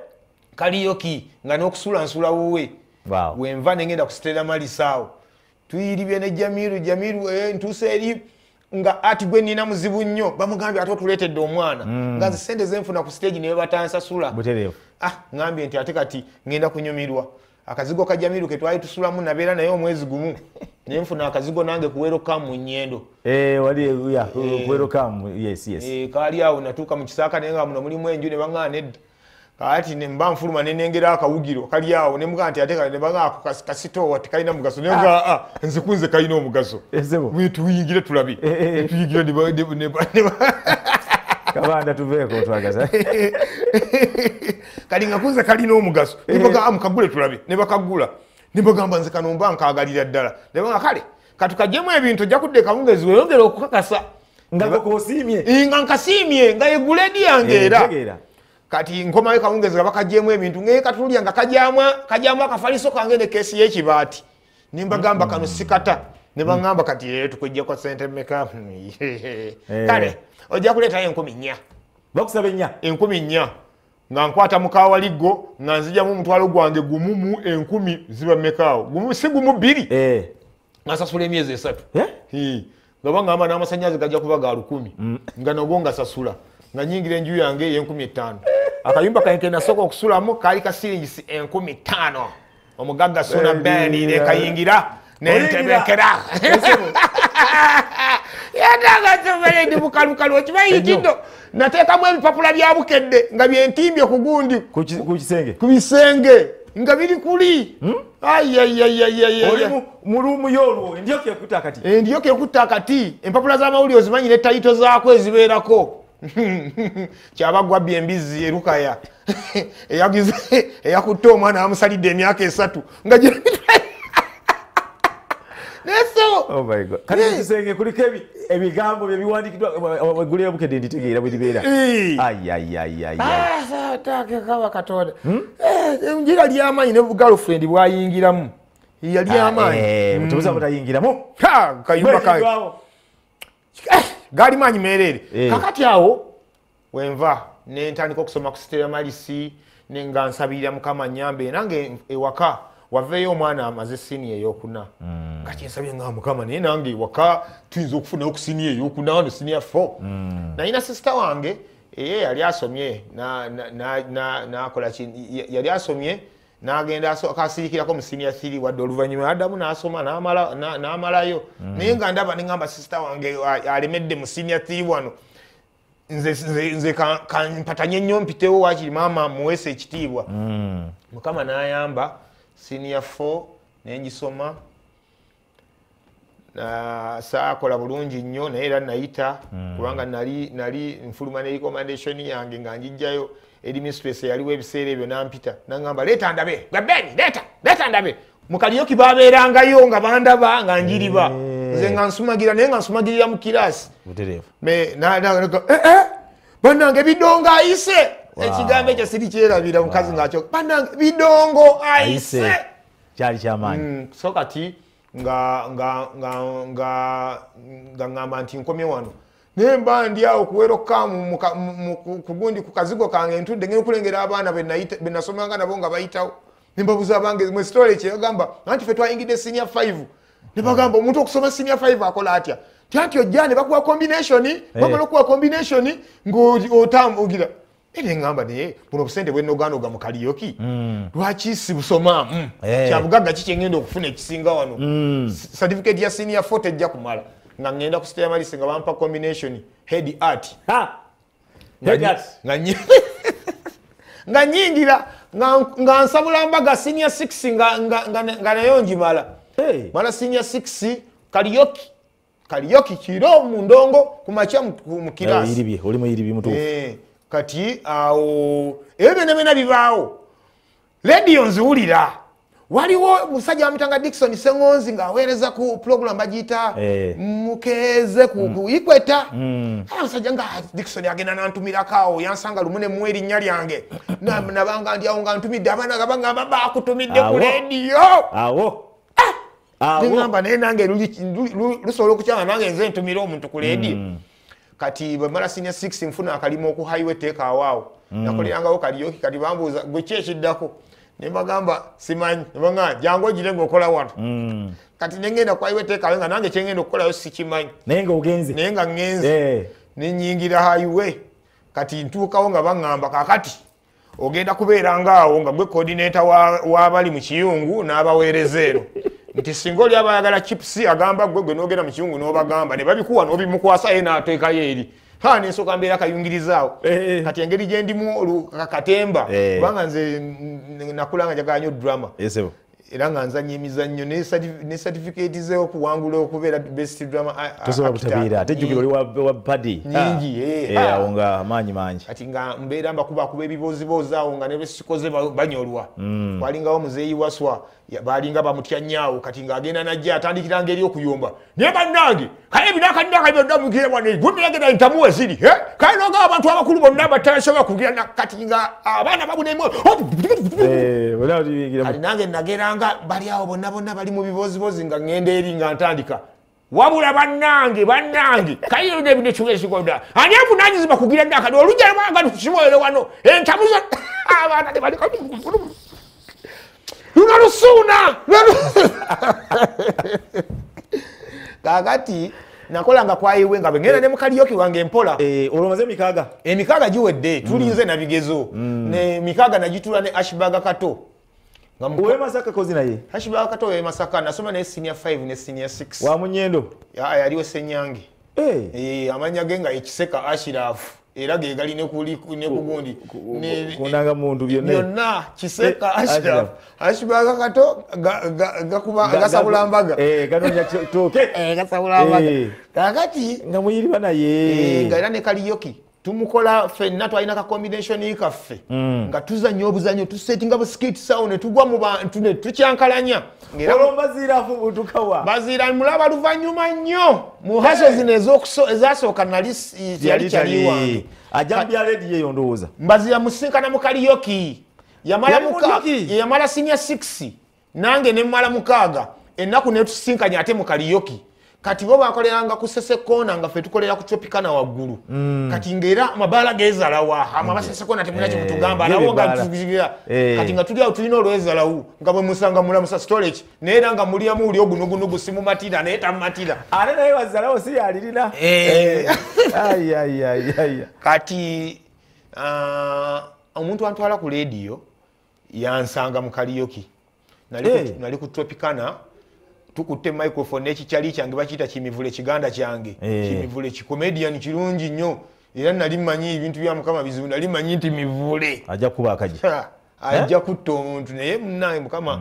kaliyoki nga n'okusula nsula wowe wenva nengenda ku Stella Malisi awo tuyiribye ne Jamiru Jamiru ntuuse eri nga ati gwe nina muzibu nnyo bamugambye ate otuleetedde omwana nga nze sente zenfuna ku stage ne batansasula ah ngambye nti ate kati ngenda kunyumirwa akazigo ka Jamiru ke twali tusulamu nabeera naye omwezi gumu nenfuna akazigo nange kuwero kamu nyendo eh wali ya kuwero kamu yes yes eh kali awo natuuka mu Kisaaka nenga muno mulimu enju ne bangane kati ne mba nfuluma ne nengera akawugiro kali awo ne muganti ateka ne banga ako kasito wati kalina mugaso ne nga ah nze kunze kalina omugaso mwe tuyingire tulabi tuyingire ne ne kabanda tuveeko twagaza kali nga kunze kalina omugaso ne baga amukagule tulabi ne bakagula ne bagamba nze kanomba nkagalira ddala ne banga kale katukajjemu ebintu jakudde kawungezi weyongera okukakasa nga kosimye nga nkasimye nga eguledi yangeera kati nkomayo kawungezi bakajjemu ebintu ngeye katulya nga kajamwa kajamwa akafaliso kange ne kesi y'ekibaati nimbagamba kano sikata ne bangamba kati leero tukujja kwa sente meka kale ojja kuleta enkumi nnya bakusaba nnya enkumi nnya nga nkwata mukawaligo nga nzijamu omutwalo gwange gumu mu enkumi ziba mekaawo gumu si gumu bbiri eh ngasasula emyezi esatu eh nga bangamba n'amasannyalaze gajja kuba ga lukumi nga nago ngasasula nga nyingira enju yange y'enkumi etaano akayumba kange nasooka okusulamu kaali ka siringisi enkumi ttaano omugagga Sona Bendi ne kayingira n'entebekera yadaga tobere ndi bukalukalu okimanyi kido nateekamu ebipapula bya bukedde nga byentimbye ku gundi ku kisenge ku bisenge nga biri kuli ayayayayaya oli mu ruumu y'olwo endiyoki ekutta akati endiyoki ekutta akati empapula z'amawulire ozimanyi ne tayito zaako ezibeerako kyabagwabya embizi erukaya eyagize eyakutte omwana amusalidde emyaka esatu nga neso oh my god kati kisenge kuliko ebigambo byebiwandikiddwa eggulu y'obukedde nditegeera bwe libeera ayayayaya asa take kawa katonda njira ly'amaanyi ne girlfriend bwayingiramu yali amaanyi mutubuza butayingiramu kayumba kawe gali maanyi meerere kakati awo wenva nentandika okusoma ku Stella Malisi nenga nsabirira Mukama nyambe nange ewaka waveeyo omwana amaze sini eyokuna kati nsabye nga Mukama naye nange ewaka tuyinza okufuna okusini eyokuna wano sini ya four nalina sister wange eye yali asomye nakola yali asomye n'agenda akasirikirako mu senior three wadde oluvannyuma addamu n'asoma n'amalayo naye nga ndaba ne ngamba sister wange alemedde mu senior three wano nze kampatanye nnyo mpitewo wakiri maama muweesa ekitiibwa Mukama n'ayamba senior four nengisoma saakola bulungi nnyo naye era nayita kubanga nali nfuluma ne recommendation yange nga njijjayo eri mistress yaliwo ebiseera ebyo nampita nangamba leeta ndabe gabeni leeta leeta ndabe mukaliyoki babeerangayo nga bandaba nga njiriba nze nga nsumagira naye nga nsumagirira mu kirasi butereevu me bannange bidonga ayise ekigambo ekyo siri kyerabira mukazi ngakyo banange bidongo ayise kyali kyamaanyi so kati nga nga nga nga nga ngamba nti nkomye wano nemba ndi awo kuweroka kugundi ku kazigo kange ntudde ngene kulengera abaana be nasomanga nabo nga bayitawo nembabuza abange mwe story kye yagamba anti fe twayingidde senior five ne bagamba omuntu okusoma senior five akola atya tanti ojjane bakuwa combination bamala okuwa combination ng'otam ogira ene ngamba naye buno obusente bw'enogano ga mu karaoke lwaki si busomaamu kyabugagga kiki ngenda okufuna ekisinga wano certificate ya senior forty ejja kumala nga ngenda ku state malisi nga bampa combination head art nga nyingira nga nsabula mbaga senior six nga nayo njimala mala senior six karaoke karaoke kiro mu ndongo kumacha mu kirasi iribi oli mu iribi mutufu kati awo ebyo nebena bibaawo radio nziwulira waliwo musajja amutanga Dickson Sengonzi nga aweereza ku program bagiyita mukeze ku ikweta musajja nga Dickson agenda nantumirako yansanga lumune mu erinnya lyange nabanga ndi awo nga ntumidde abaana gabanga baba akutumidde ku radio awo ngamba naye nange lusobola okukyanga nange nze ntumira omuntu ku radio kati bamala senior six nfuna akalimo ku highway take awaawo nakolerangawo karaoke kati bambuuza gwe ki ekiddako ne mbagamba simanyi ne banga jangu ogire ng'okola wano kati ne ngenda ku highway take awo nga nange kyengenda okukolayo sikimanyi naye nga ogenze naye nga ngenze ne nyingira highway kati ntuukawo nga baŋŋamba kaakati ogenda kubeera ngaawo nga gwe coordinator w'abali mu kiyungu n'abaweereza ero nti singa oli abayagala chips agamba gwe gwe n'ogenda mu kiyungu n'obagamba ne babikuwa n'obimukwasa ye n'ateekayo eri ha n'ensooka mbeera kayungirizaawo kati engeri gye ndimu katemba kubanga nze nakulanga njagala nnyo drama era nga nzanya emizannyo ne certificate ze okuwangula okubeera best drama tosobola kutabiira ate jjukira oli wa padi nyingi awo nga amaanyi mangi kati nga mbeera mbakubakuba ebiboozibozi awo nga ne besikoze banyolwa walingawo muzeeyi waswa balinga bamutya nnyo kati ng'agenda najja atandikira ngeri okuyomba naye bannange kale ebinakadinaka byonna mugire wano bunagenda ntamuwe ziri kale noga abantu abakulu bonna batasobola kugira kati nga abaana babunemu kati nange nageranga bali awo bonna bonna bali mu biboozibozi nga ngenda eri nga ntandika wabula bannange bannange kayiro ne bino kiwe sigoda ani avunanyizibwa kugira nakadi olujja lwanga tukiboyere wano entamuza abaana ne bali Luna lusuna! Kakati, nakolanga kwa iwe nga bengena ne mu karaoke wange mpola. Eh, olomaze mikaga. Eh, mikaga giwedde, tulize na bigezo. Ne mikaga najitula ne Ashbaga Kato. Uwe Masaka kozi naye. Ashbaga Kato we Masaka nasoma ne senior five ne senior six. Wa Munyendo. Ya yaliwe Senyange. Eh, eh amanya genga ekiseka Ashirafu. Era ge gali ne kuli ne kugundi ne kunanga muntu byonna byonna kiseka Ashraf Ashbaga Kato gakuba gasabula mbaga eh ganonya toke eh gasabula mbaga kakati nga muyiriba naye nga era ne karaoke tumukola fenna twalina ka combination kaffe nga tuzanyo obuzanyo tusettinga bu skit sound ne tugwa mu bantu ne tukyankalanya ngera bazira afu butukawa bazira mulaba luvanyuma nnyo mu haso zinezo ezasooka nali yali kyali wange ajambya radio eyo ndowooza mbazira musinkana mu karaoke yamala muka yamala senior six nange ne mala mukaga ennaku ne tusinkanya ate mu karaoke kati bo bakoleranga ku sese kona nga fe tukolera ku Tropicana waggulu kati ngera amabala gezalawa amabasese kona temuna kye mutugamba nawo nga tugigira kati nga tuli awo tulina olwezalawu nga bwe musanga mula musa storage neera nga muliamu uli ogunugunugu simu matira naye tamatira ale naye wazalawo si yalirina ai ai ai ai kati omuntu antwala ku radio yansanga mu karaoke nali nali ku Tropicana tukutte microphone ekikyali kyange bakiyita kimivule kiganda kyange kimivule kikomedian kirungi nnyo era nali mmanyi ebintu bya mukama bizibu nali mmanyi nti mivule ajja kuba akaji ajja kutta omuntu naye munaye mukama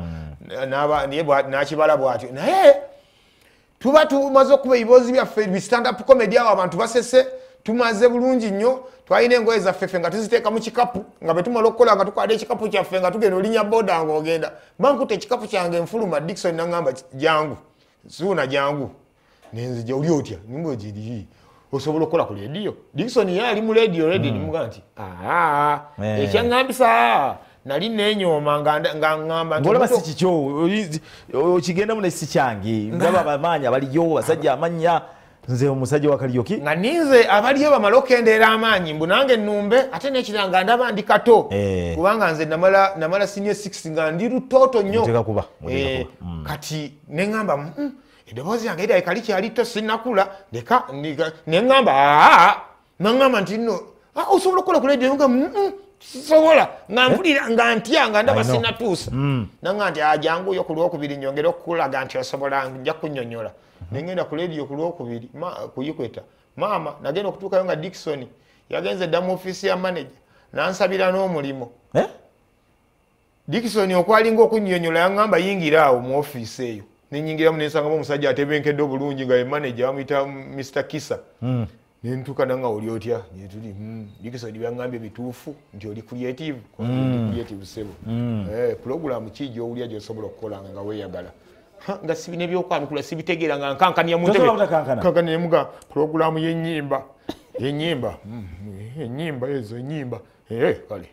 nakibala bwatyo naye tuba tumaze okuba ebibozi byaffe bi stand up comedy awo abantu basese tumaze bulungi nnyo twalina engoye zaffe ffe nga tuziteeka mu kikapu nga bwe tumala okukola nga tukwata ekikapu kyaffe nga tugenda olinya boda ng'ogenda bankuta ekikapu kyange nfuluma Dickson nangamba jangu suuna jangu nenzija oli otya nimba ogiri osobola okukola ku leediyo. Dickson ye ali mu leediyo already nimuga nti aa ekyaŋŋambisa nali nenyooma nga ŋŋamba ng'olaba si kikyo okigendamu ne si kyange ndaba abamaanyi abaliyo basajja amanya nze omusajja wa Kariuki nga ninze abaliyo bamala okendeera amaanyi mbu nange ennumbe ate n'ekiranga ndaba ndi kato kubanga nze namala namala senior six nga ndi lutooto nnyo kati ne ŋŋamba eddoboozi yange erabika likyali to sinnakula leka ne ŋŋamba aa naŋŋamba nti nno osobola okukola ku leediyo nga sobola nga mpulira nga ntya nga ndaba sinnatuusa nanga nti ajanguyo ku lwokubiri nyongera okukulaga nti osobola nja kunnyonnyola nengenda ku leediyo ku lwokubiri kuyikweta maama nagenda okutuukayo nga Dickson yagenze dda mu ofiisi ya manager nansabira n'omulimu Dickson okwalinga okunnyonnyola yaŋŋamba yingira awo mu ofiisi eyo nenyingiramu nensangamu omusajja atebenkedde obulungi nga ye manager bamuyita Mister Kisa nentuuka nanga oli otya tuli Dickson byaŋŋambye bituufu nti oli creative creative sebo program ki gy'owulya gy'osobola okukolanga nga weeyagala nga sibina ebyokwanukula sibitegeera nga nkankania muntebe nemuga program y'ennyimba y'ennyimba ennyimba ezo ennyimba kale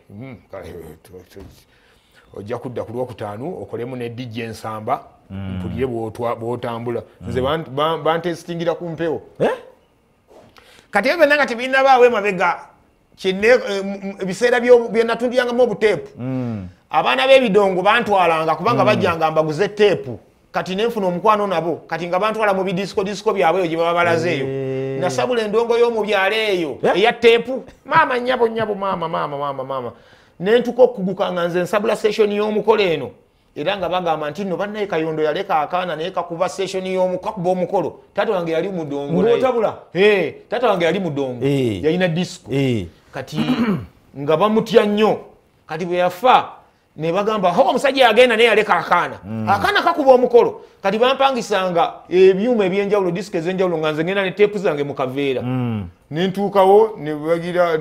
ojja kudda ku lwokutaano okolemu ne D J Nsamba mpulire bw'otambula nze bantestingira ku mpewo kati ebyo nanga tebinabaawo emabega ebiseera bye natundirangamu obuteepu abaana b'ebidongo bantwalanga kubanga bajjanga mbaguze teepu kati nenfuna omukwano nabo kati nga bantwala mu bidisiko disiko byabwe eyo gye baba balazeeyo nasabula endongo y'omu byalo eyo eya teepu maama nnyabo nnyabo maama maama maama maama nentuka okuguka nga nze nsabula seshoni y'omukolo eno era nga bagamba nti nno bannaye Kayondo yaleka akaana naye kakuba seshoni y'omukakuba omukolo taata wange yali mudongo ng'otabula taata wange yali mudongo yalina disiko kati nga bamutya nnyo kati bwe yafa ne bagamba ho omusajja yagenda naye yaleka akaana akaana kakuba omukolo kati bampangisanga ebyuma ebyenjawulo disiko ez'enjawulo nga nze ngenda ne teepu zange mu kaveera nentuukawo ne bagira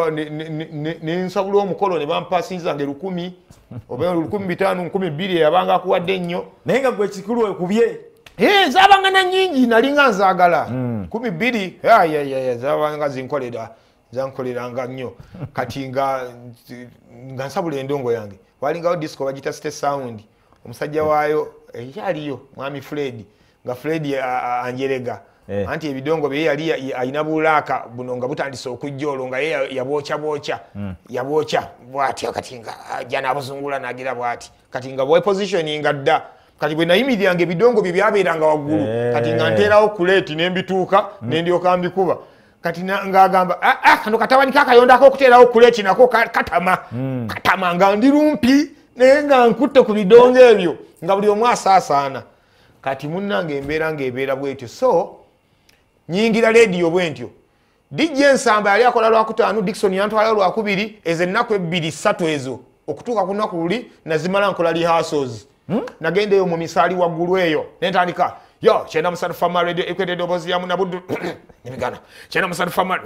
nensabula omukolo ne bampasinzanga lukumi oba lukumi bitaano nkumi bbiri eyabanga akuwadde ennyo naye nga gwe kikulu ekubye zabanga na nnyingi nalinga nzaagala nkumi bbiri zabanga zinkolera zankoleranga nnyo kati nga nsabula endongo yange walingawo disco bagita State Sound omusajja waayo ekyaliyo mwami Fred nga Fred anjerega anti ebidongo bye yali alina bulaaka buno nga butandise okujja olwo nga ye yabwocha bwocha yabwocha bwati kati nga jana abuzungula nagira bwati kati nga boy positioning dda kati bwe nayimiryanga ebidongo bye byabeeranga waggulu kati nga nteerawo kuleti nembituuka nendyoka mbikuba kati ngagamba ah kano katabani Kayondo akokuteerawo kuleti nako katama katama nga ndi lumpi naye nga nkutte ku bidongo ebyo nga buli omu asaasaana kati munnange embeera ng'ebeera bwetyo so nyingira leediyo bwentyo D J Nsamba yali akola lwakutaano Dickson yantwala lwakubiri ezo ennaku ebbiri ssatu ezo okutuuka ku nnaku luli nazimala nkola rehearsals nagendeyo mu misaali waggulu eyo nentandika yo kyenda musatu fama radio ekwete eddoboozi ya Munabuddu nimigana kyenda musatu fama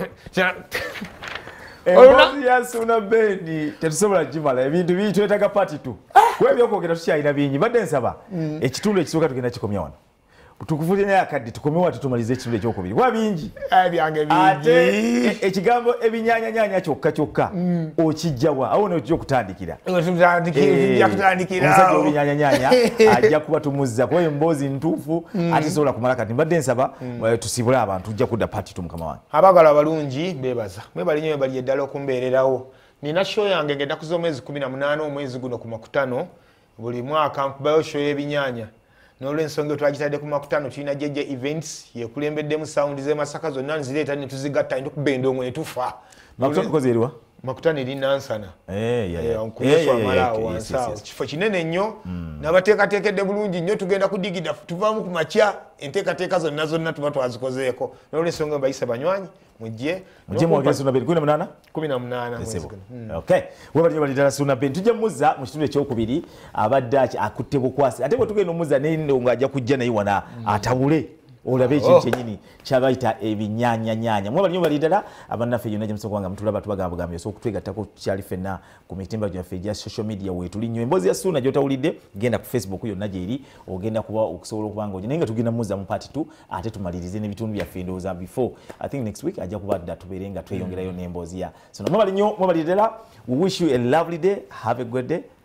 emboozi ya Suna Bendi tetusobola gimala ebintu biri twetaaga paati tu kuba ebyokwogera tukyalina bingi badde nsaba ekitundu ekisooka tugenda kikomya wano tukufulye naye akadde tukomewo ate tumalize ekitundu ekyokubiri kuba bingi byange bingi ate ekigambo ebinyanyanyanya kyokka kyokka okijjawa awo nejja okutandikira omusajja obinyanyanyanya ajja kuba tumuzza kuba emboozi ntuufu ate sobola kumala kati mbadde nsaba tusibule abantu tujja kudda paati tu mukama wange abagala abalungi bebaza mwebali nnyo bali eddala okumbeererawo nina show yange ngenda kuza omwezi kumi na munaana omwezi guno ku makutano buli mwaka nkubayo show y'ebinyanya n'olw'ensonga twagitadde ku makutano tulina jeje events yekulembeddemu sound ze Masaka zonna nzireeta ne tuzigatta ndo kubenda omwe tufa makutano kozerwa makutano eri Nansana eh ya ya kifo kinene nnyo n'abateekateekedde bulungi nnyo tugenda kudigida tuvaamu ku makya enteekateeka zonna zonna tuba twazikozeeko n'olw'ensonga mbayise banywanyi mujje mujje mu Suna Bendi kumi na munaana kumi na munaana okay webali bali dala Suna Bendi tujja muzza mu kitundu ekyokubiri abadde akutte bukwasi ate bwe tugenda omuzza n'endongo ajja kujja naye wana atabule olabe ekintu kyennyini kyabayita ebinyaanyanyanya mwebali nnyo bali ddala abannaffe yonna gye musokubanga mutulaba tubagamba bugambye so okutwegattako kyali ffenna ku mitimba gyaffe egya social media weetuli nnyo emboozi ya Ssuuna gy'otawulidde genda ku Facebook yonna gyeri ogenda kuba okusobola okuba nga ogyo naye nga tugenda muzza mu part two ate tumalirize n'ebitundu byaffe endowooza before I think next week ajja kuba dda tubeere nga tweyongerayo n'emboozi ya Ssuuna mwebali nnyo mwebali ddala we wish you a lovely day have a good day